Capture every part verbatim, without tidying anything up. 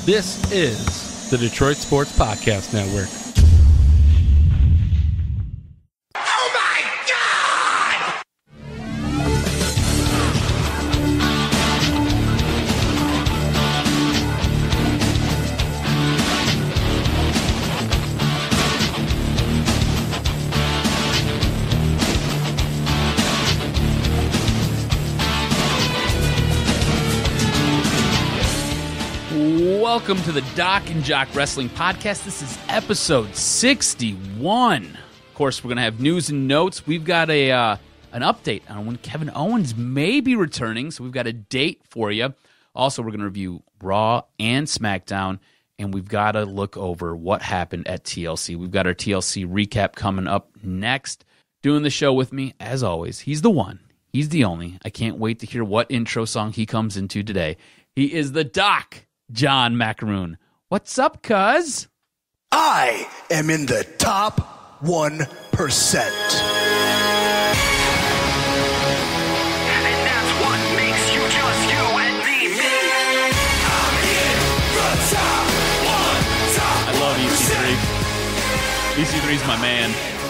This is the Detroit Sports Podcast Network. Oh my God! Welcome to the DocNJock Wrestling Podcast. This is episode sixty-one. Of course, we're going to have news and notes. We've got a uh, an update on when Kevin Owens may be returning, so we've got a date for you. Also, we're going to review Raw and Smackdown, and we've got to look over what happened at T L C. We've got our T L C recap coming up next. Doing the show with me, as always, he's the one. He's the only. I can't wait to hear what intro song he comes into today. He is the Doc. John Macaroon. What's up, cuz? I am in the top one percent. And that's what makes you just you and me, me. I'm in the top one, top I love E C three. E C three's my man.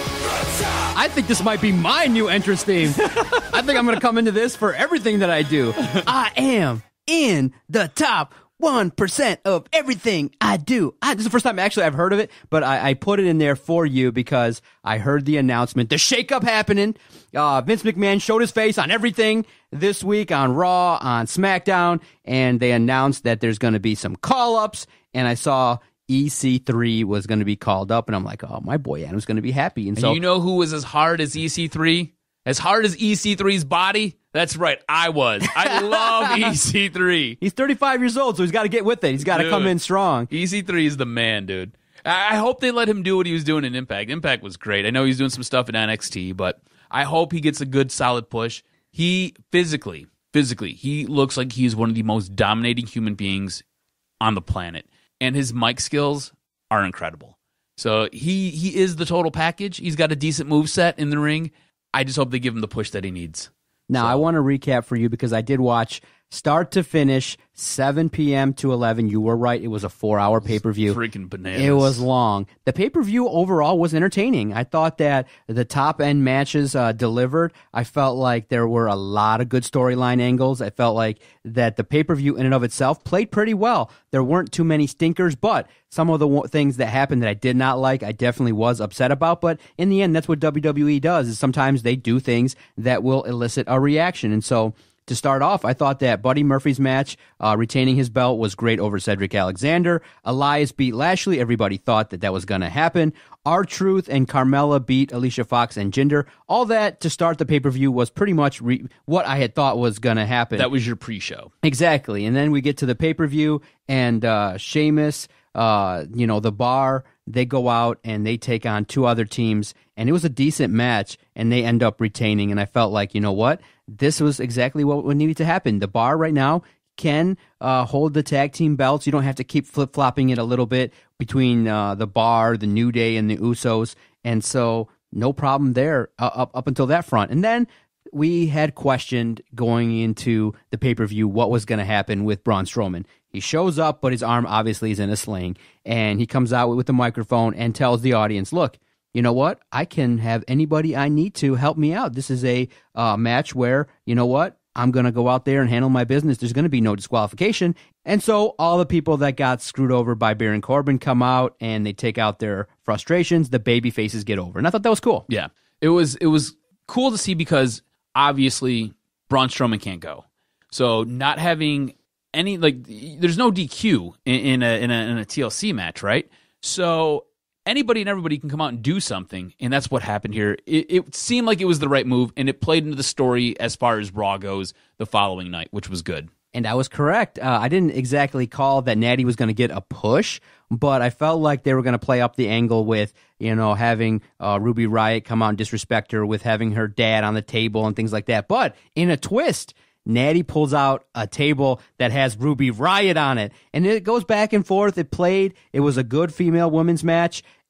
I think this might be my new entrance theme. I think I'm going to come into this for everything that I do. I am in the top one percent of everything I do. I, this is the first time actually I've heard of it, but I, I put it in there for you because I heard the announcement, the shakeup happening. Uh, Vince McMahon showed his face on everything this week on Raw, on SmackDown, and they announced that there's going to be some call-ups, and I saw E C three was going to be called up, and I'm like, oh, my boy Adam's going to be happy. And, And so you know who was as hard as E C three? As hard as E C three's body? That's right, I was. I love E C three. he's thirty-five years old, so he's got to get with it. He's got to come in strong. E C three is the man, dude. I hope they let him do what he was doing in Impact. Impact was great. I know he's doing some stuff in N X T, but I hope he gets a good, solid push. He physically, physically, he looks like he's one of the most dominating human beings on the planet. And his mic skills are incredible. So he he is the total package. He's got a decent moveset in the ring. I just hope they give him the push that he needs. Now, So- I want to recap for you because I did watch start to finish, seven p.m. to eleven. You were right. It was a four-hour pay-per-view. Freaking bananas. It was long. The pay-per-view overall was entertaining. I thought that the top-end matches uh, delivered. I felt like there were a lot of good storyline angles. I felt like that the pay-per-view in and of itself played pretty well. There weren't too many stinkers, but some of the w- things that happened that I did not like, I definitely was upset about. But in the end, that's what W W E does, is sometimes they do things that will elicit a reaction. And so to start off, I thought that Buddy Murphy's match, uh, retaining his belt, was great over Cedric Alexander. Elias beat Lashley. Everybody thought that that was going to happen. R-Truth and Carmella beat Alicia Fox and Jinder. All that to start the pay-per-view was pretty much re- what I had thought was going to happen. That was your pre-show. Exactly. And then we get to the pay-per-view, and uh, Sheamus, uh, you know, the Bar, they go out and they take on two other teams, and it was a decent match, and they end up retaining. And I felt like, you know what? This was exactly what needed to happen. The Bar right now can uh, hold the tag team belts. You don't have to keep flip-flopping it a little bit between uh, the Bar, the New Day, and the Usos. And so no problem there uh, up, up until that front. And then we had questioned going into the pay-per-view what was going to happen with Braun Strowman. He shows up, but his arm obviously is in a sling. And he comes out with the microphone and tells the audience, look, you know what? I can have anybody I need to help me out. This is a uh, match where, you know what? I'm going to go out there and handle my business. There's going to be no disqualification. And so all the people that got screwed over by Baron Corbin come out and they take out their frustrations. The baby faces get over. And I thought that was cool. Yeah. It was it was cool to see because obviously Braun Strowman can't go. So not having any, like, there's no D Q in, in, a, in, a, in a T L C match, right? So anybody and everybody can come out and do something, and that's what happened here. It, it seemed like it was the right move, and it played into the story as far as Raw goes the following night, which was good. And I was correct. Uh, I didn't exactly call that Natty was going to get a push, but I felt like they were going to play up the angle with, you know, having uh, Ruby Riott come out and disrespect her, with having her dad on the table and things like that. But in a twist, Natty pulls out a table that has Ruby Riott on it, and it goes back and forth. It played. It was a good female women's match.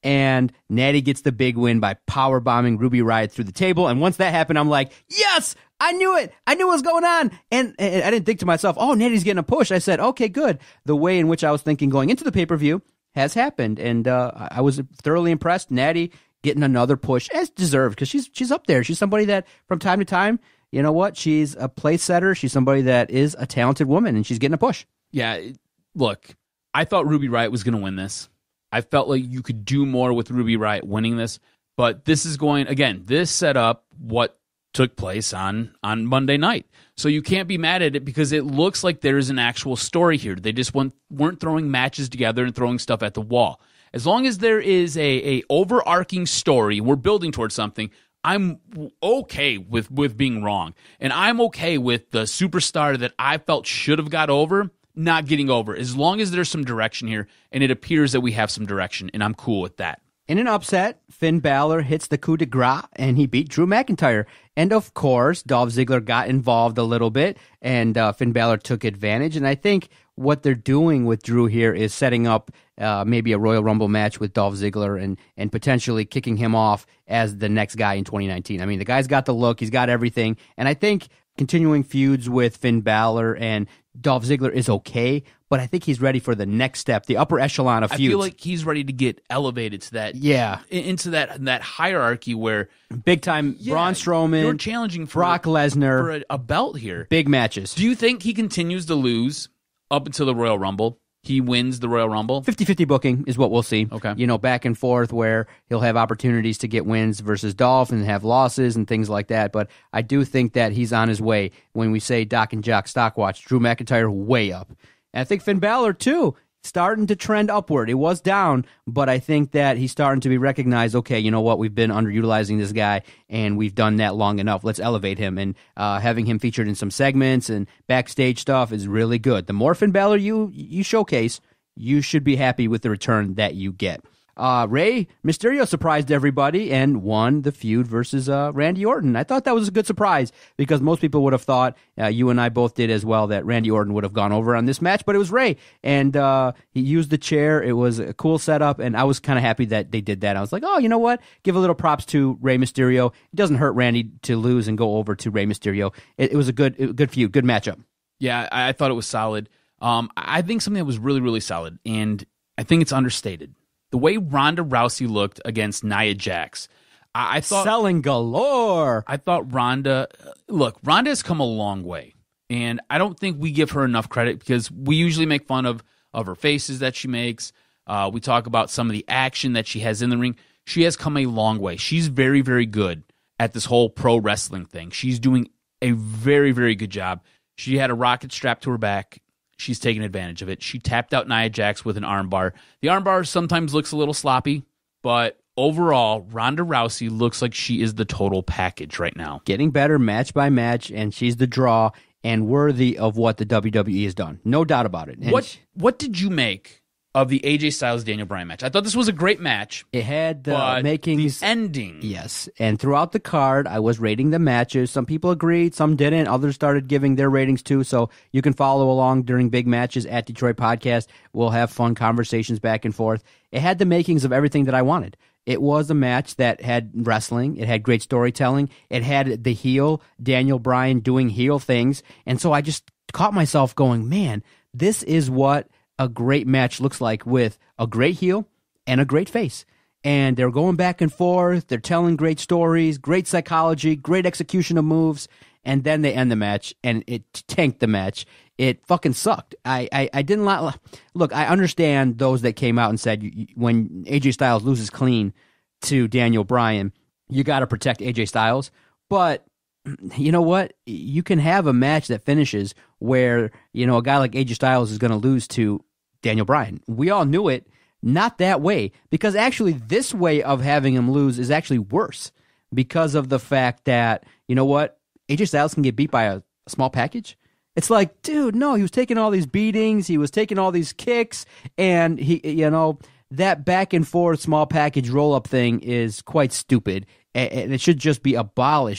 and Natty gets the big win by power bombing Ruby Riott through the table. And once that happened, I'm like, yes, I knew it. I knew what was going on. And, and I didn't think to myself, oh, Natty's getting a push. I said, okay, good. The way in which I was thinking going into the pay-per-view has happened, and uh, I was thoroughly impressed. Natty getting another push, as deserved, because she's she's up there. She's somebody that from time to time, you know what? She's a place setter. She's somebody that is a talented woman, and she's getting a push. Yeah, look, I thought Ruby Riott was going to win this. I felt like you could do more with Ruby Riott winning this, but this is going, again, this set up what took place on, on Monday night. So you can't be mad at it because it looks like there is an actual story here. They just weren't, weren't throwing matches together and throwing stuff at the wall. As long as there is a, a overarching story, we're building towards something, I'm okay with, with being wrong. And I'm okay with the superstar that I felt should have got over not getting over, as long as there's some direction here, and it appears that we have some direction, and I'm cool with that. In an upset, Finn Balor hits the coup de grace, and he beat Drew McIntyre. And of course, Dolph Ziggler got involved a little bit, and uh, Finn Balor took advantage. And I think what they're doing with Drew here is setting up uh, maybe a Royal Rumble match with Dolph Ziggler and, and potentially kicking him off as the next guy in twenty nineteen. I mean, the guy's got the look, he's got everything, and I think continuing feuds with Finn Balor and Dolph Ziggler is okay, but I think he's ready for the next step, the upper echelon of feuds. I feel like he's ready to get elevated to that, yeah, into that that hierarchy where big time yeah, Braun Strowman, you're challenging for Brock Lesnar for a, a belt here, big matches. Do you think he continues to lose up until the Royal Rumble? He wins the Royal Rumble? fifty-fifty booking is what we'll see. Okay. You know, back and forth where he'll have opportunities to get wins versus Dolph and have losses and things like that. But I do think that he's on his way. When we say Doc and Jock stock watch, Drew McIntyre way up. And I think Finn Balor, too, starting to trend upward. It was down, but I think that he's starting to be recognized. Okay, you know what? We've been underutilizing this guy, and we've done that long enough. Let's elevate him. And uh, having him featured in some segments and backstage stuff is really good. The more Finn Balor you you showcase, you should be happy with the return that you get. Uh, Rey Mysterio surprised everybody and won the feud versus uh, Randy Orton. I thought that was a good surprise because most people would have thought, uh, you and I both did as well, that Randy Orton would have gone over on this match, but it was Rey. And uh, he used the chair. It was a cool setup, and I was kind of happy that they did that. I was like, oh, you know what? Give a little props to Rey Mysterio. It doesn't hurt Randy to lose and go over to Rey Mysterio. It, it was a good, good feud, good matchup. Yeah, I, I thought it was solid. Um, I think something that was really, really solid, and I think it's understated. The way Ronda Rousey looked against Nia Jax, I, I thought selling galore. I thought Ronda, look, Ronda has come a long way, and I don't think we give her enough credit because we usually make fun of of her faces that she makes. Uh, we talk about some of the action that she has in the ring. She has come a long way. She's very, very good at this whole pro wrestling thing. She's doing a very, very good job. She had a rocket strapped to her back. She's taking advantage of it. She tapped out Nia Jax with an armbar. The armbar sometimes looks a little sloppy, but overall, Ronda Rousey looks like she is the total package right now. Getting better match by match, and she's the draw and worthy of what the W W E has done. No doubt about it. And what she, What did you make of the A J Styles Daniel Bryan match? I thought this was a great match. It had the but makings. The ending. Yes. And throughout the card, I was rating the matches. Some people agreed, some didn't. Others started giving their ratings too. So you can follow along during big matches at Detroit Podcast. We'll have fun conversations back and forth. It had the makings of everything that I wanted. It was a match that had wrestling. It had great storytelling. It had the heel, Daniel Bryan, doing heel things. And so I just caught myself going, man, this is what a great match looks like, with a great heel and a great face. And they're going back and forth. They're telling great stories, great psychology, great execution of moves. And then they end the match, and it tanked the match. It fucking sucked. I, I, I didn't like. Look, I understand those that came out and said when A J Styles loses clean to Daniel Bryan, you got to protect A J Styles. But you know what? You can have a match that finishes where, you know, a guy like A J Styles is going to lose to Daniel Bryan. We all knew it. Not that way, because actually this way of having him lose is actually worse because of the fact that, you know what? A J Styles can get beat by a, a small package. It's like, dude, no, he was taking all these beatings, he was taking all these kicks, and he, you know, that back and forth small package roll up thing is quite stupid, and it should just be abolished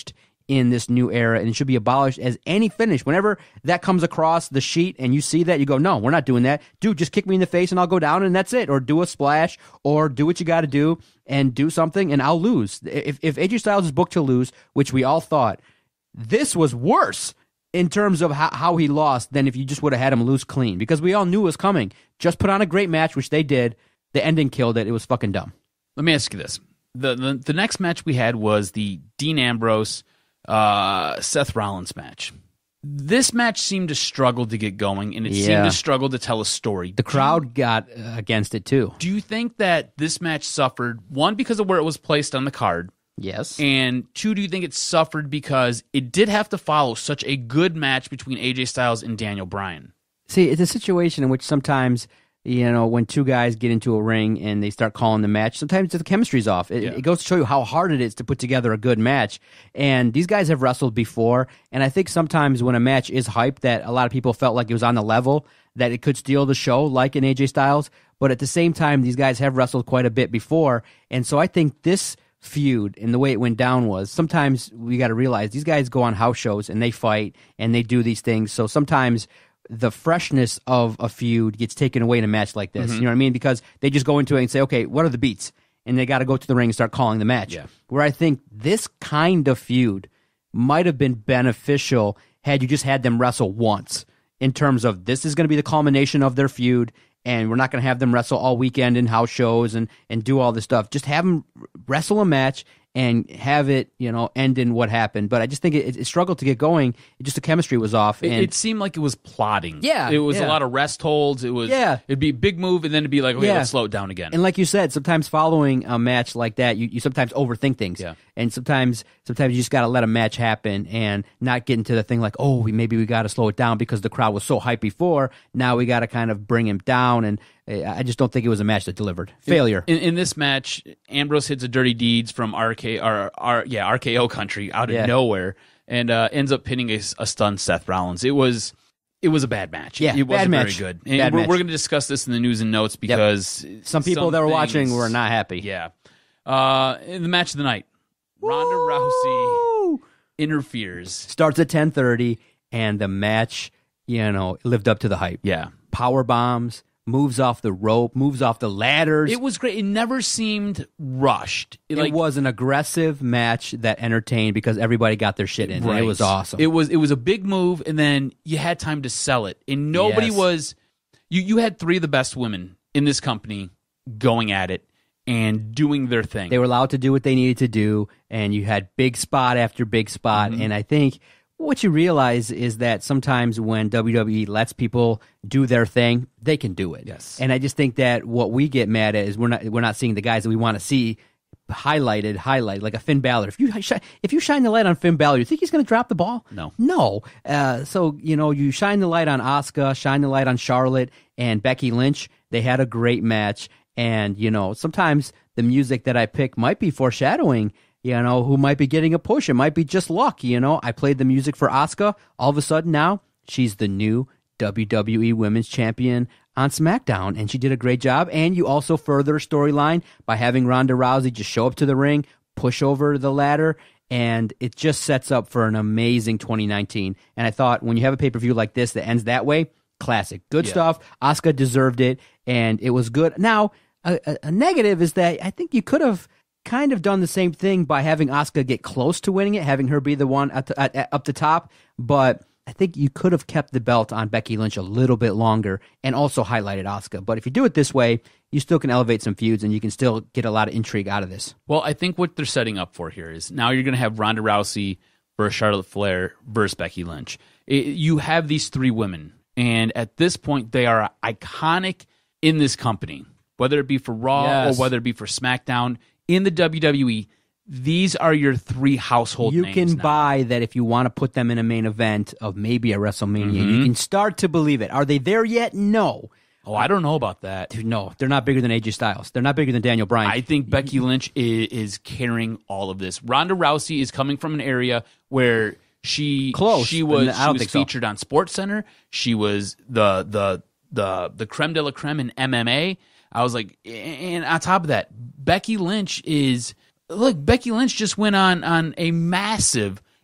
in this new era, and it should be abolished as any finish. Whenever that comes across the sheet and you see that, you go, no, we're not doing that. Dude, just kick me in the face and I'll go down and that's it. Or do a splash, or do what you got to do and do something and I'll lose. If, if A J Styles is booked to lose, which we all thought, this was worse in terms of how, how he lost than if you just would have had him lose clean, because we all knew it was coming. Just put on a great match, which they did. The ending killed it. It was fucking dumb. Let me ask you this. The, the, the next match we had was the Dean Ambrose uh, Seth Rollins match. This match seemed to struggle to get going, and it Yeah. seemed to struggle to tell a story. The crowd got uh, against it too. Do you think that this match suffered, one, because of where it was placed on the card, Yes. and two, do you think it suffered because it did have to follow such a good match between A J Styles and Daniel Bryan? See, it's a situation in which sometimes, you know, when two guys get into a ring and they start calling the match, sometimes the chemistry's off. It, Yeah. it goes to show you how hard it is to put together a good match. And these guys have wrestled before, and I think sometimes when a match is hyped, that a lot of people felt like it was on the level, that it could steal the show, like in A J Styles. But at the same time, these guys have wrestled quite a bit before, and so I think this feud and the way it went down was, sometimes we got to realize these guys go on house shows and they fight and they do these things. So sometimes the freshness of a feud gets taken away in a match like this. Mm-hmm. You know what I mean? Because they just go into it and say, okay, what are the beats? And they got to go to the ring and start calling the match. Yeah. Where I think this kind of feud might have been beneficial had you just had them wrestle once, in terms of this is going to be the culmination of their feud, and we're not going to have them wrestle all weekend in house shows and, and do all this stuff. Just have them wrestle a match and have it, you know, end in what happened. But I just think it, it struggled to get going. It just the chemistry was off. It, And it seemed like it was plotting. Yeah, It was yeah. a lot of rest holds. It was, Yeah. it'd be a big move, and then it'd be like, okay, Yeah. let's slow it down again. And like you said, sometimes following a match like that, you, you sometimes overthink things. Yeah. And sometimes sometimes you just got to let a match happen and not get into the thing like, oh, we, maybe we got to slow it down because the crowd was so hyped before. Now we got to kind of bring him down. And uh, I just don't think it was a match that delivered. Failure. In, in this match, Ambrose hits a dirty deeds from R K or R, yeah R K O country out of Yeah. nowhere, and uh, ends up pinning a, a stunned Seth Rollins. It was it was a bad match. Yeah, it bad wasn't match. very good. And Bad we're, match. we're going to discuss this in the news and notes because Some people that were watching things- were not happy. Yeah. Uh, in the match of the night, Ronda Rousey Woo! interferes. Starts at ten thirty, and the match, you know, lived up to the hype. Yeah. Power bombs, moves off the rope, moves off the ladders. It was great. It never seemed rushed. It like, was an aggressive match that entertained because everybody got their shit in. And Right. it was awesome. It was it was a big move, and then you had time to sell it. And nobody Yes. was you you had three of the best women in this company going at it and doing their thing. They were allowed to do what they needed to do, and you had big spot after big spot. Mm-hmm. And I think what you realize is that sometimes when W W E lets people do their thing, they can do it. Yes. And I just think that what we get mad at is we're not we're not seeing the guys that we want to see highlighted, highlight like a Finn Balor. If you shi- if you shine the light on Finn Balor, you think he's going to drop the ball? No. No. Uh, so you know, you shine the light on Asuka, shine the light on Charlotte and Becky Lynch. They had a great match, and you know, sometimes the music that I pick might be foreshadowing. You know, who might be getting a push? It might be just luck. You know, I played the music for Asuka. All of a sudden now, she's the new W W E Women's Champion on SmackDown, and she did a great job. And you also further a storyline by having Ronda Rousey just show up to the ring, push over the ladder, and it just sets up for an amazing twenty nineteen. And I thought when you have a pay-per-view like this that ends that way, classic. Good Yeah. stuff. Asuka deserved it, and it was good. Now, a, a, a negative is that I think you could have kind of done the same thing by having Asuka get close to winning it, having her be the one at the, at, at, up the top, but I think you could have kept the belt on Becky Lynch a little bit longer and also highlighted Asuka. But if you do it this way, you still can elevate some feuds and you can still get a lot of intrigue out of this. Well, I think what they're setting up for here is now you're going to have Ronda Rousey versus Charlotte Flair versus Becky Lynch. It, you have these three women, and at this point, they are iconic in this company, whether it be for Raw Yes. or whether it be for SmackDown. In the W W E, these are your three household You names can now. buy that if you want to put them in a main event of maybe a WrestleMania. Mm-hmm. You can start to believe it. Are they there yet? No. Oh, I don't know about that. Dude, no, they're not bigger than A J Styles. They're not bigger than Daniel Bryan. I think Becky Lynch is, is carrying all of this. Ronda Rousey is coming from an area where she Close, she but was, I she don't was think so. featured on SportsCenter. She was the the the the creme de la creme in M M A. I was like, and on top of that, Becky Lynch is look. Becky Lynch just went on on a massive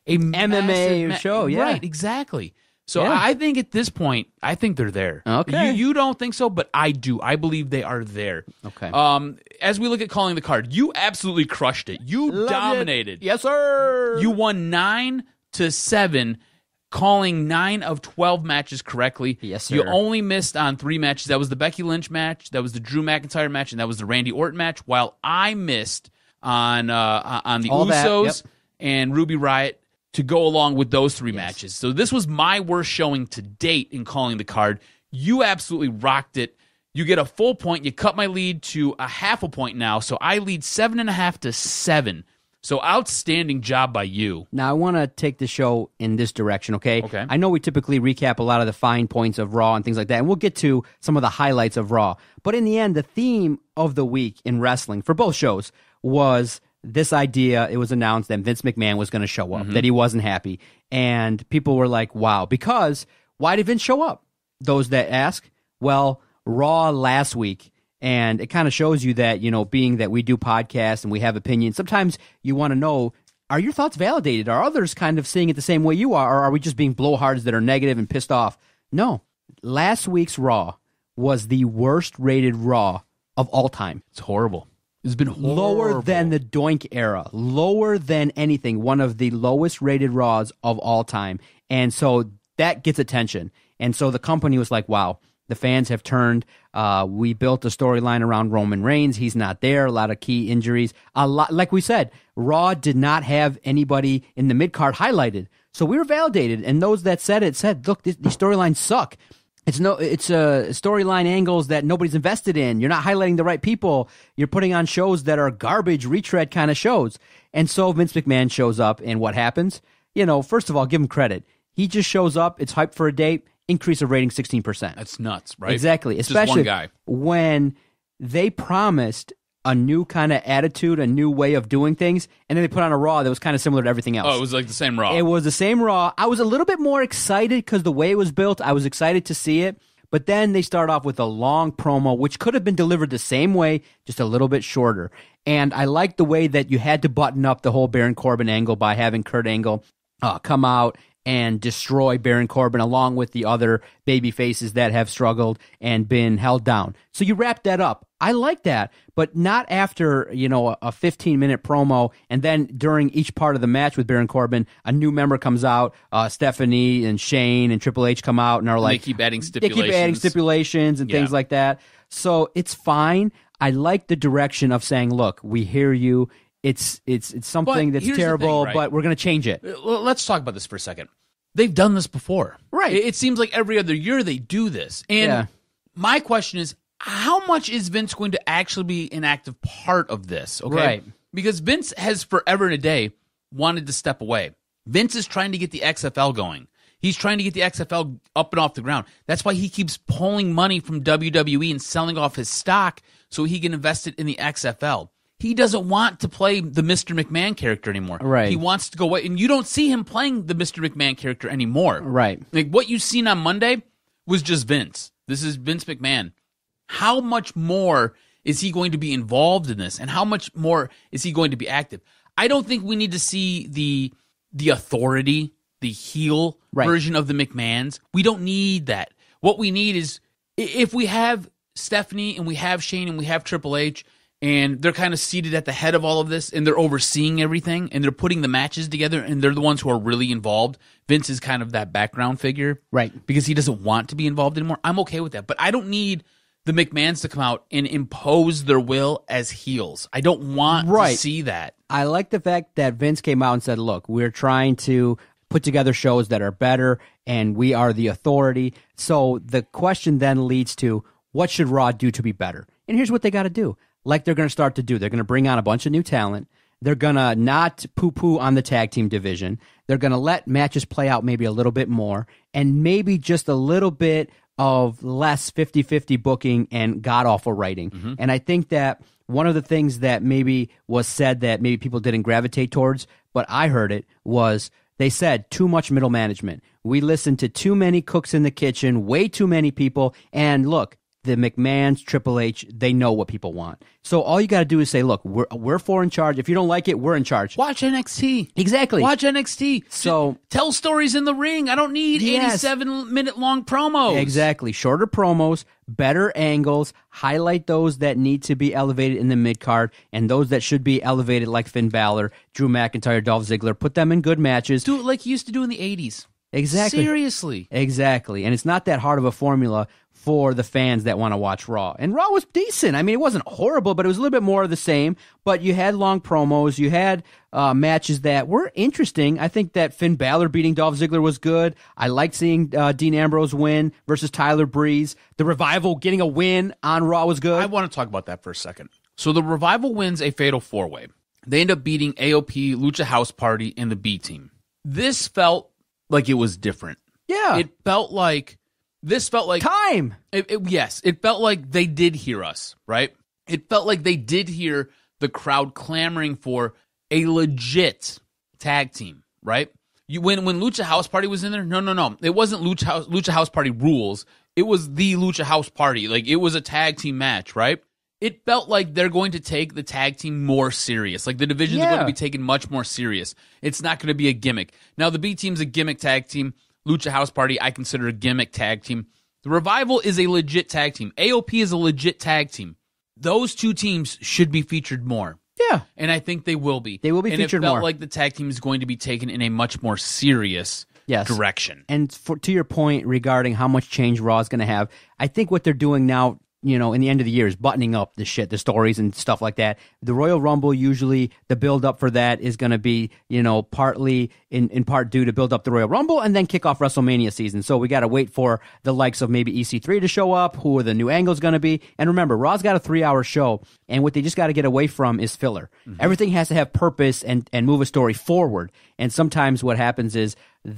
a M M A massive ma- show, yeah. Right, exactly. So Yeah. I think at this point, I think they're there. Okay. You, you don't think so, but I do. I believe they are there. Okay. Um, as we look at calling the card, you absolutely crushed it. You Loved dominated. it. Yes, sir. You won nine to seven, calling nine of twelve matches correctly. Yes, sir. You only missed on three matches. That was the Becky Lynch match, that was the Drew McIntyre match, and that was the Randy Orton match, while I missed on uh, on the All that, Usos yep. and Ruby Riott to go along with those three Yes. matches. So this was my worst showing to date in calling the card. You absolutely rocked it. You get a full point. You cut my lead to a half a point now, so I lead seven and a half to seven. So outstanding job by you. Now, I want to take the show in this direction, okay? Okay. I know we typically recap a lot of the fine points of Raw and things like that, and we'll get to some of the highlights of Raw. But in the end, the theme of the week in wrestling for both shows was this idea. It was announced that Vince McMahon was going to show up, Mm-hmm. that he wasn't happy. And people were like, wow, because why did Vince show up? Those that ask, well, Raw last week, and it kind of shows you that, you know, being that we do podcasts and we have opinions, sometimes you want to know, are your thoughts validated? Are others kind of seeing it the same way you are? Or are we just being blowhards that are negative and pissed off? No. Last week's Raw was the worst rated Raw of all time. It's horrible. It's been horrible. Lower than the Doink era. Lower than anything. One of the lowest rated Raws of all time. And so that gets attention. And so the company was like, wow, the fans have turned. Uh, we built a storyline around Roman Reigns. He's not there. A lot of key injuries. A lot, like we said, Raw did not have anybody in the mid-card highlighted. So we were validated. And those that said it said, look, this, these storylines suck. It's no, it's uh, storyline angles that nobody's invested in. You're not highlighting the right people. You're putting on shows that are garbage, retread kind of shows. And so Vince McMahon shows up, and what happens? You know, first of all, give him credit. He just shows up. It's hyped for a date. Increase of rating sixteen percent. That's nuts, right? Exactly. It's Especially just one guy. when they promised a new kind of attitude, a new way of doing things, and then they put on a Raw that was kind of similar to everything else. Oh, it was like the same Raw. It was the same Raw. I was a little bit more excited because the way it was built, I was excited to see it. But then they start off with a long promo, which could have been delivered the same way, just a little bit shorter. And I liked the way that you had to button up the whole Baron Corbin angle by having Kurt Angle uh, come out and destroy Baron Corbin along with the other baby faces that have struggled and been held down. So you wrap that up. I like that, but not after, you know, a fifteen-minute promo, and then during each part of the match with Baron Corbin, a new member comes out, uh, Stephanie and Shane and Triple H come out and are like... they keep adding They stipulations. keep adding stipulations and Yeah. things like that. So it's fine. I like the direction of saying, look, we hear you. It's it's it's something But that's here's the terrible, thing, right? but we're going to change it. Well, let's talk about this for a second. They've done this before. Right. It, it seems like every other year they do this. And Yeah. my question is, how much is Vince going to actually be an active part of this? Okay. Right. Because Vince has forever and a day wanted to step away. Vince is trying to get the X F L going. He's trying to get the X F L up and off the ground. That's why he keeps pulling money from W W E and selling off his stock so he can invest it in the X F L. He doesn't want to play the Mister McMahon character anymore. Right. He wants to go away. And you don't see him playing the Mister McMahon character anymore. Right. Like what you've seen on Monday was just Vince. This is Vince McMahon. How much more is he going to be involved in this? And how much more is he going to be active? I don't think we need to see the the authority, the heel Right. version of the McMahons. We don't need that. What we need is i- if we have Stephanie and we have Shane and we have Triple H and they're kind of seated at the head of all of this and they're overseeing everything and they're putting the matches together and they're the ones who are really involved. Vince is kind of that background figure. Right. Because he doesn't want to be involved anymore. I'm okay with that. But I don't need the McMahons to come out and impose their will as heels. I don't want Right. to see that. I like the fact that Vince came out and said, look, we're trying to put together shows that are better, and we are the authority. So the question then leads to, what should Raw do to be better? And here's what they got to do. Like they're going to start to do. They're going to bring on a bunch of new talent. They're going to not poo-poo on the tag team division. They're going to let matches play out maybe a little bit more, and maybe just a little bit of less fifty-fifty booking and god-awful writing. Mm-hmm. And I think that one of the things that maybe was said that maybe people didn't gravitate towards, but I heard it, was they said too much middle management. We listened to too many cooks in the kitchen, way too many people. And look, the McMahons, Triple H, they know what people want. So all you got to do is say, look, we're we're four in charge. If you don't like it, we're in charge. Watch N X T. Exactly. Watch N X T. So tell stories in the ring. I don't need Yes. eighty-seven minute long promos. Exactly. Shorter promos, better angles, highlight those that need to be elevated in the mid-card, and those that should be elevated like Finn Balor, Drew McIntyre, Dolph Ziggler. Put them in good matches. Do it like you used to do in the eighties. Exactly. Seriously. Exactly. And it's not that hard of a formula for the fans that want to watch Raw. And Raw was decent. I mean, it wasn't horrible, but it was a little bit more of the same. But you had long promos. You had uh, matches that were interesting. I think that Finn Balor beating Dolph Ziggler was good. I liked seeing uh, Dean Ambrose win versus Tyler Breeze. The Revival getting a win on Raw was good. I want to talk about that for a second. So the Revival wins a fatal four-way. They end up beating A O P, Lucha House Party, and the B Team. This felt like it was different. Yeah. It felt like... This felt like... Time! It, it, yes, it felt like they did hear us, right? It felt like they did hear the crowd clamoring for a legit tag team, right? You when when Lucha House Party was in there, no, no, no. It wasn't Lucha House, Lucha House Party rules. It was the Lucha House Party. Like, it was a tag team match, right? It felt like they're going to take the tag team more serious. Like, the divisions Yeah. are going to be taken much more serious. It's not going to be a gimmick. Now, the B team's a gimmick tag team. Lucha House Party, I consider a gimmick tag team. The Revival is a legit tag team. A O P is a legit tag team. Those two teams should be featured more. Yeah. And I think they will be. They will be and featured it felt more. like the tag team is going to be taken in a much more serious Yes. direction. And for, to your point regarding how much change Raw is going to have, I think what they're doing now, you know, in the end of the year is buttoning up the shit, the stories and stuff like that. The Royal Rumble, usually the build up for that is going to be, you know, partly in, in part due to build up the Royal Rumble and then kick off WrestleMania season. So we got to wait for the likes of maybe E C three to show up, who are the new angles going to be. And remember, Raw's got a three hour show, and what they just got to get away from is filler. Mm-hmm. Everything has to have purpose and, and move a story forward. And sometimes what happens is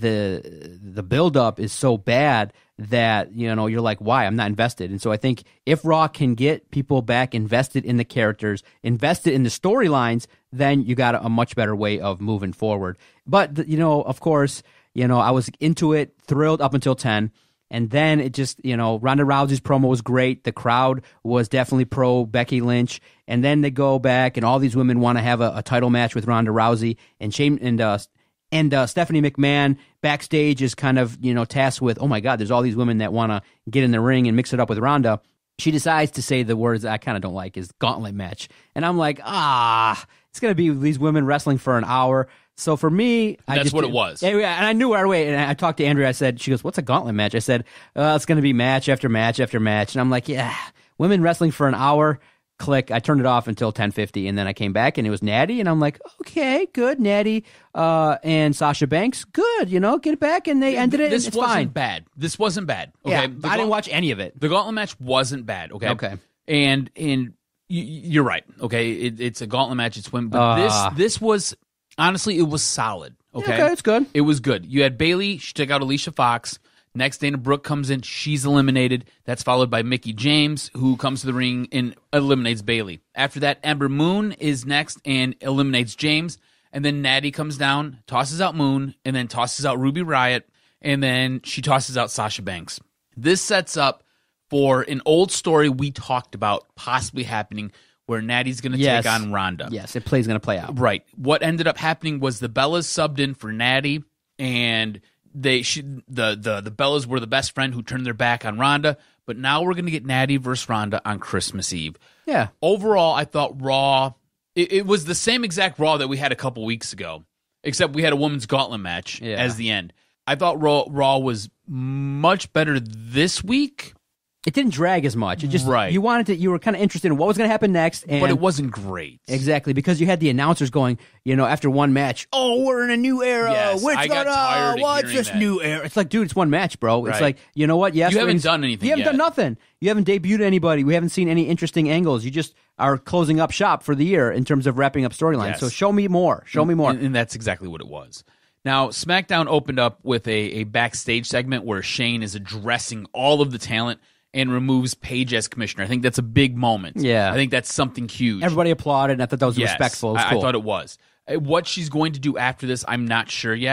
the the build up is so bad that, you know, you're like, why? I'm not invested. And so I think if Raw can get people back invested in the characters, invested in the storylines, then you got a, a much better way of moving forward. But, you know, of course, you know, I was into it, thrilled up until ten. And then it just, you know, Ronda Rousey's promo was great. The crowd was definitely pro Becky Lynch. And then they go back and all these women want to have a, a title match with Ronda Rousey. And Shane and uh, And uh, Stephanie McMahon backstage is kind of, you know, tasked with, oh my God, there's all these women that want to get in the ring and mix it up with Ronda. She decides to say the words that I kind of don't like, is gauntlet match. And I'm like, ah, it's going to be these women wrestling for an hour. So for me, I That's just, what it was. Yeah, and I knew right away. And I talked to Andrea. I said, she goes, what's a gauntlet match? I said, uh, it's going to be match after match after match. And I'm like, yeah, women wrestling for an hour. Click. I turned it off until ten fifty, and then I came back, and it was Natty, and I'm like, okay, good, Natty, uh, and Sasha Banks, good, you know, get it back, and they ended it. This it's wasn't fine. bad. This wasn't bad. Okay, Yeah, The I didn't gaunt- watch any of it. The gauntlet match wasn't bad. Okay. Okay. And and y- you're right. Okay, it, it's a gauntlet match. It's win, but Uh. this this was honestly, it was solid. Okay, Okay, it's good. It was good. You had Bayley. She took out Alicia Fox. Next, Dana Brooke comes in. She's eliminated. That's followed by Mickie James, who comes to the ring and eliminates Bayley. After that, Ember Moon is next and eliminates James. And then Natty comes down, tosses out Moon, and then tosses out Ruby Riott, and then she tosses out Sasha Banks. This sets up for an old story we talked about possibly happening where Natty's going to Yes. take on Ronda. Yes, it plays going to play out. Right. What ended up happening was the Bellas subbed in for Natty, and they she, the the the Bellas were the best friend who turned their back on Ronda. But now we're going to get Natty versus Ronda on Christmas Eve. Yeah. Overall, I thought Raw, it, it was the same exact Raw that we had a couple weeks ago, except we had a women's gauntlet match Yeah. as the end. I thought Raw, Raw was much better this week. It didn't drag as much. It just Right. you wanted to. You were kind of interested in what was going to happen next, and But it wasn't great. exactly because you had the announcers going, you know, after one match, oh, we're in a new era. Yes, What's I got going tired on? of What's hearing this that. new era? It's like, dude, it's one match, bro. It's Right. like, you know what? Yes, You haven't rings- done anything You haven't yet. done nothing. You haven't debuted anybody. We haven't seen any interesting angles. You just are closing up shop for the year in terms of wrapping up storylines. Yes. So show me more. Show me more. And, and that's exactly what it was. Now, SmackDown opened up with a, a backstage segment where Shane is addressing all of the talent and removes Paige as commissioner. I think that's a big moment. Yeah. I think that's something huge. Everybody applauded, and I thought that was Yes, respectful. It was I, cool. I thought it was. Uh, What she's going to do after this, I'm not sure yet.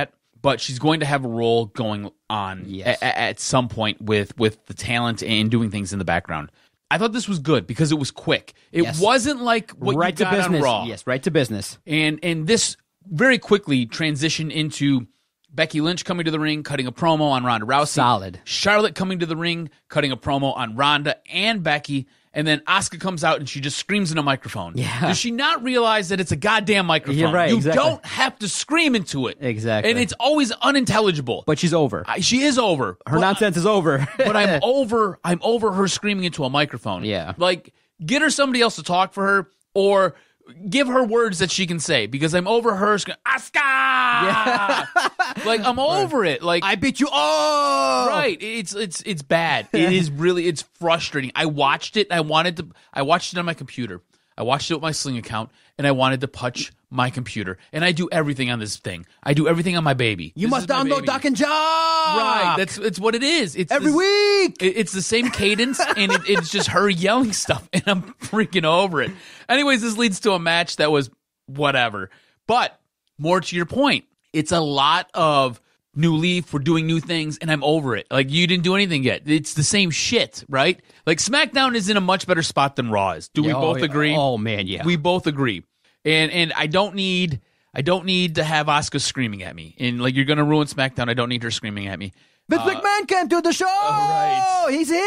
but she's going to have a role going on Yes. a- a- at some point with with the talent and doing things in the background. I thought this was good because it was quick. It Yes. wasn't like what right you got to business. on Raw. Yes, right to business. And and this very quickly transitioned into Becky Lynch coming to the ring, cutting a promo on Ronda Rousey. Solid. Charlotte coming to the ring, cutting a promo on Ronda and Becky. And then Asuka comes out and she just screams in a microphone. Yeah. Does she not realize that it's a goddamn microphone? You're right, You exactly. don't have to scream into it. Exactly. And it's always unintelligible. But she's over. I, she is over. Her But- nonsense is over. but I'm over I'm over her screaming into a microphone. Yeah. Like, get her somebody else to talk for her, or give her words that she can say, because I'm over her screaming, Asuka! Like, I'm over it. Like, I beat you all. right. It's it's it's bad. It is really it's frustrating. I watched it. I wanted to I watched it on my computer. I watched it with my Sling account, and I wanted to punch my computer. And I do everything on this thing. I do everything on my baby. You This must is my download baby. Doc and Jock. Right. That's it's what it is. It's every this- week. it- It's the same cadence, and it, it's just her yelling stuff, and I'm freaking over it. Anyways, this leads to a match that was whatever. But more to your point, it's a lot of new leaf. We're doing new things, and I'm over it. Like, you didn't do anything yet. It's the same shit, right? Like, SmackDown is in a much better spot than Raw is. Do we Yeah, both oh, yeah. agree? Oh man, yeah. We both agree. And and I don't need I don't need to have Asuka screaming at me. And like, you're gonna ruin SmackDown. I don't need her screaming at me. Vince McMahon came to the show. right. He's here.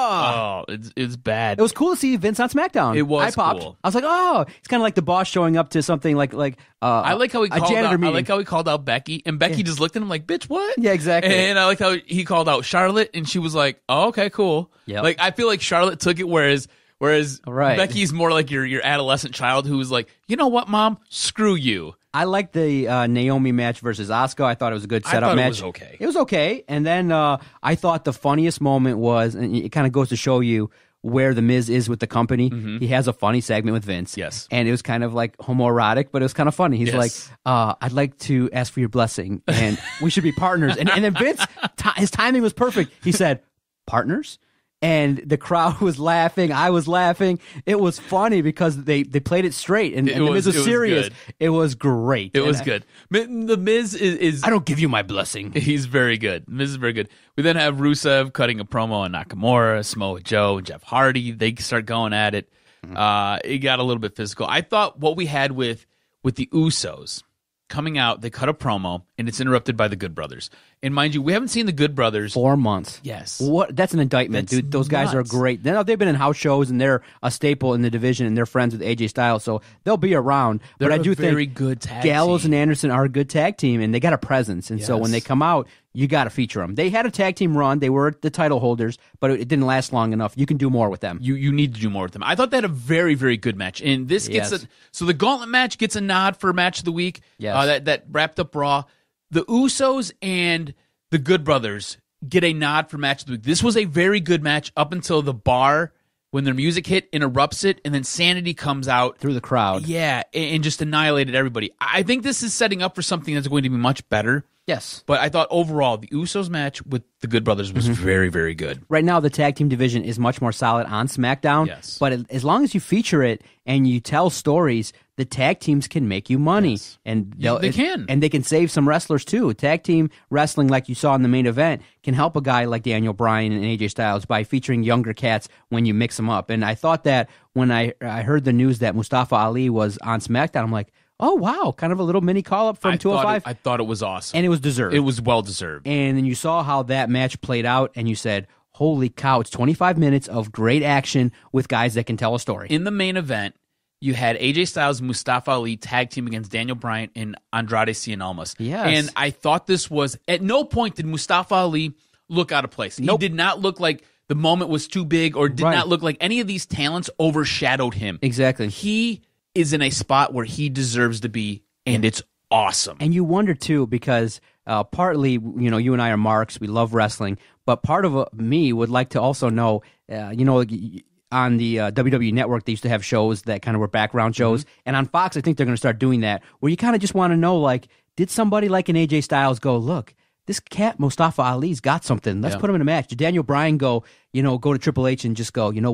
Oh, it's it's bad. It was cool to see Vince on SmackDown. It was I popped. cool. I was like, oh, it's kind of like the boss showing up to something like like. Uh, I like how he a called janitor out. meeting. I like how he called out Becky, and Becky just looked at him like, "Bitch, what?" Yeah, exactly. And I like how he called out Charlotte, and she was like, "Oh, okay, cool." Yep. Like, I feel like Charlotte took it, whereas whereas Right. Becky's more like your your adolescent child who was like, "You know what, Mom? Screw you." I liked the uh, Naomi match versus Asuka. I thought it was a good I setup thought it match. was okay. It was okay. And then uh, I thought the funniest moment was, and it kind of goes to show you where the Miz is with the company. He has a funny segment with Vince. Mm-hmm. Yes. And it was kind of like homoerotic, but it was kind of funny. He's Yes. like, uh, I'd like to ask for your blessing, and we should be partners. And, and then Vince, t- his timing was perfect. He said, partners? And the crowd was laughing. I was laughing. It was funny because they, they played it straight, and, It and the was- Miz was it was serious. good. It was great. It And was I- good. Mi- The Miz is, is I don't give you my blessing. He's very good. Miz is very good. We then have Rusev cutting a promo on Nakamura, Samoa Joe, and Jeff Hardy. They start going at it. Uh, it got a little bit physical. I thought what we had with with the Usos coming out, they cut a promo, and it's interrupted by the Good Brothers. And mind you, we haven't seen the Good Brothers. Four months. Yes. What? That's an indictment, That's dude. Those guys nuts. are great. Now they've been in house shows and they're a staple in the division, and they're friends with A J Styles, so they'll be around. They're but I a do very think good tag Gallows team. and Anderson are a good tag team, and they got a presence. And so Yes. when they come out, you got to feature them. They had a tag team run. They were the title holders, but it didn't last long enough. You can do more with them. You you need to do more with them. I thought they had a very, very good match. And this gets Yes. a so the gauntlet match gets a nod for match of the week. Yes. Uh, that that wrapped up Raw. The Usos and the Good Brothers get a nod for match of the week. This was a very good match up until the bar, when their music hit, interrupts it, and then Sanity comes out Through the crowd. Yeah, and, and just annihilated everybody. I think this is setting up for something that's going to be much better. Yes. But I thought overall the Usos match with the Good Brothers was very, very good. Right now, the tag team division is much more solid on SmackDown. Yes. But as long as you feature it and you tell stories, the tag teams can make you money. Yes. And Yeah, they'll- they can. And they can save some wrestlers, too. Tag team wrestling, like you saw in the main event, can help a guy like Daniel Bryan and A J Styles by featuring younger cats when you mix them up. And I thought that when I, I heard the news that Mustafa Ali was on SmackDown, I'm like, oh, wow, kind of a little mini call-up from I two oh thought five. it, I thought it was awesome. And it was deserved. It was well deserved. And then you saw how that match played out, and you said, holy cow, it's twenty-five minutes of great action with guys that can tell a story. In the main event, you had A J Styles and Mustafa Ali tag team against Daniel Bryan and Andrade Cien Almas. Yes. And I thought this was, at no point did Mustafa Ali look out of place. Nope. He did not look like the moment was too big, or did Right. not look like any of these talents overshadowed him. Exactly. He is in a spot where he deserves to be, and it's awesome. And you wonder, too, because uh, partly, you know, you and I are marks, we love wrestling, but part of uh, me would like to also know, uh, you know, on the uh, W W E Network, they used to have shows that kind of were background shows. Mm-hmm. And on Fox, I think they're going to start doing that, where you kind of just want to know, like, did somebody like an A J Styles go, look, this cat Mustafa Ali's got something. Let's Yeah. put him in a match. Did Daniel Bryan go, you know, go to Triple H and just go, you know what?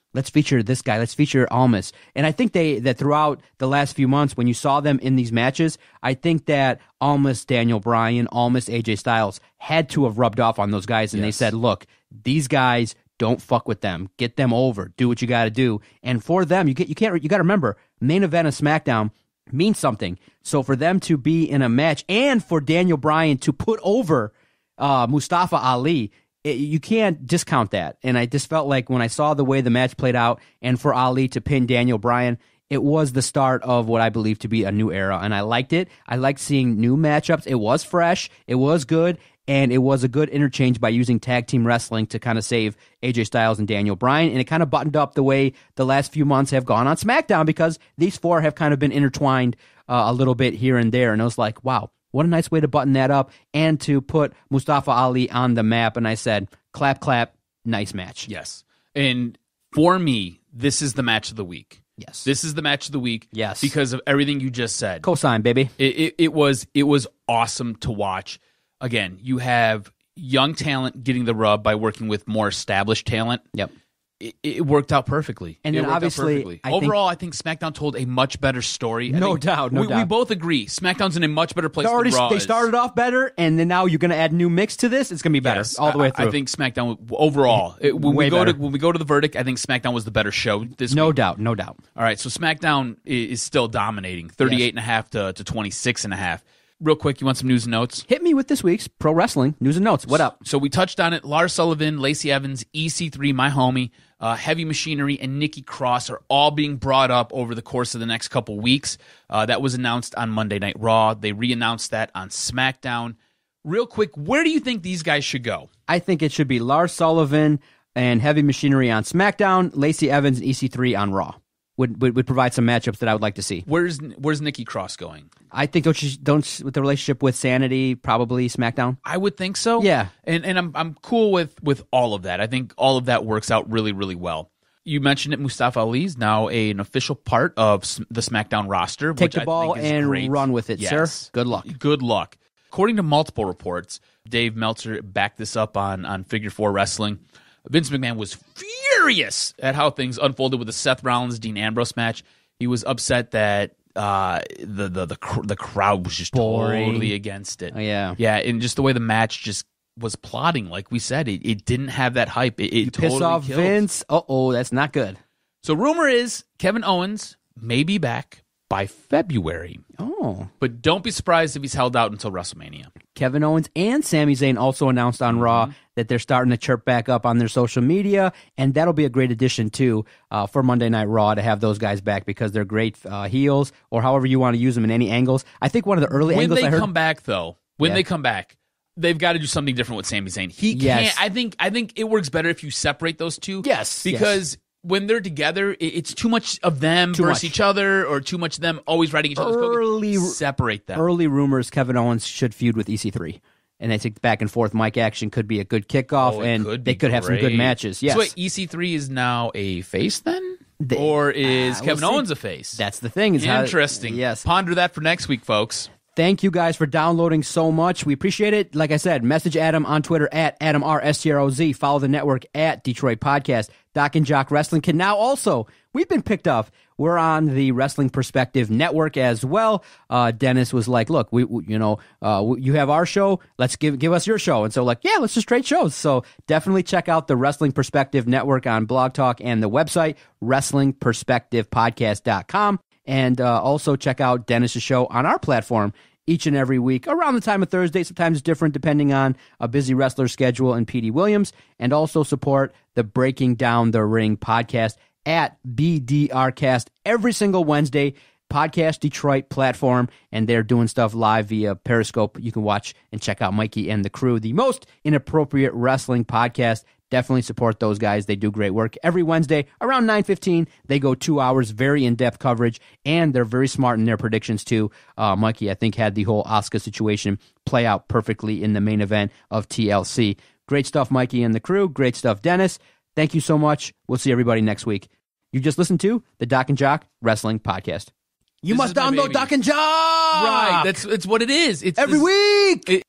Let's feature this guy. Let's feature Almas. And I think they that throughout the last few months, when you saw them in these matches, I think that Almas, Daniel Bryan, Almas, A J Styles had to have rubbed off on those guys. And yes. they said, look, these guys, don't fuck with them. Get them over. Do what you got to do. And for them, you get you can't you got to remember, main event of SmackDown means something. So for them to be in a match and for Daniel Bryan to put over uh, Mustafa Ali, it, you can't discount that. And I just felt like when I saw the way the match played out and for Ali to pin Daniel Bryan, it was the start of what I believe to be a new era. And I liked it. I liked seeing new matchups. It was fresh. It was good. And it was a good interchange by using tag team wrestling to kind of save A J Styles and Daniel Bryan. And it kind of buttoned up the way the last few months have gone on SmackDown because these four have kind of been intertwined uh, a little bit here and there. And I was like, wow, what a nice way to button that up and to put Mustafa Ali on the map. And I said, clap, clap, nice match. Yes. And for me, this is the match of the week. Yes. This is the match of the week. Yes. Because of everything you just said. Cosign, baby. It, it, it was it was awesome to watch. Again, you have young talent getting the rub by working with more established talent. Yep. It, it worked out perfectly. And it then obviously, I overall, think, I think SmackDown told a much better story. I no think doubt, no we, doubt. We both agree. SmackDown's in a much better place already, than Raw They is. started off better, and then now you're going to add new mix to this. It's going to be better yes, all the way I, through. I think SmackDown overall, it, when Way we go better. to when we go to the verdict, I think SmackDown was the better show this no week. doubt, no doubt. All right, so SmackDown is, is still dominating, thirty-eight and a half to to twenty-six and a half. Real quick, you want some news and notes? Hit me with this week's Pro Wrestling News and Notes. What up? So we touched on it. Lars Sullivan, Lacey Evans, E C three, my homie, uh, Heavy Machinery, and Nikki Cross are all being brought up over the course of the next couple weeks. Uh, that was announced on Monday Night Raw. They re-announced that on SmackDown. Real quick, where do you think these guys should go? I think it should be Lars Sullivan and Heavy Machinery on SmackDown, Lacey Evans and E C three on Raw. Would, would would provide some matchups that I would like to see. Where's Where's Nikki Cross going? I think don't you, don't with the relationship with Sanity, probably SmackDown. I would think so. Yeah, and and I'm I'm cool with with all of that. I think all of that works out really really well. You mentioned it. Mustafa Ali is now a, an official part of the SmackDown roster. Take which the I ball think is and great. run with it, yes. sir. Good luck. Good luck. According to multiple reports, Dave Meltzer backed this up on on Figure Four Wrestling. Vince McMahon was furious at how things unfolded with the Seth Rollins Dean Ambrose match. He was upset that uh, the the the, cr- the crowd was just Boring. totally against it. Oh, yeah, yeah, and just the way the match just was plotting, like we said, it, it didn't have that hype. It, it you totally piss off killed. Vince. Uh oh, that's not good. So rumor is Kevin Owens may be back by February. Oh, but don't be surprised if he's held out until WrestleMania. Kevin Owens and Sami Zayn also announced on mm-hmm. Raw that they're starting to chirp back up on their social media, and that'll be a great addition, too, uh, for Monday Night Raw to have those guys back because they're great uh, heels, or however you want to use them in any angles. I think one of the early when angles they I heard... come back, though, when yeah. they come back, they've got to do something different with Sami Zayn. He yes. can't. I think. I think it works better if you separate those two. Yes, because. Yes. When they're together, it's too much of them too versus much. each other, or too much of them always riding each other's early, coat. Separate them. Early rumors: Kevin Owens should feud with E C three, and I think back and forth mic action could be a good kickoff, oh, and could they could have great. some good matches. Yes. So wait, E C three is now a face then, they, or is uh, Kevin we'll Owens a face? That's the thing. Is interesting. How, yes. Ponder that for next week, folks. Thank you guys for downloading so much. We appreciate it. Like I said, message Adam on Twitter at Adam R S T R O Z. Follow the network at Detroit Podcast. Doc and Jock Wrestling can now also, we've been picked up. We're on the Wrestling Perspective Network as well. Uh, Dennis was like, look, we, we you know, uh, you have our show. Let's give give us your show. And so like, yeah, let's just trade shows. So definitely check out the Wrestling Perspective Network on Blog Talk and the website, wrestling perspective podcast dot com. And uh, also check out Dennis's show on our platform each and every week around the time of Thursday. Sometimes it's different depending on a busy wrestler schedule and P D Williams. And also support the Breaking Down the Ring podcast at B D R Cast every single Wednesday. Podcast Detroit platform, and they're doing stuff live via Periscope. You can watch and check out Mikey and the crew, the most inappropriate wrestling podcast. Definitely support those guys. They do great work. Every Wednesday around nine fifteen, they go two hours, very in-depth coverage, and they're very smart in their predictions too. Uh, Mikey, I think, had the whole Asuka situation play out perfectly in the main event of T L C. Great stuff, Mikey and the crew. Great stuff, Dennis. Thank you so much. We'll see everybody next week. You just listened to the Doc and Jock Wrestling Podcast. You This must download Doc and Jock! Right, that's it's what it is. It's every this, week! It,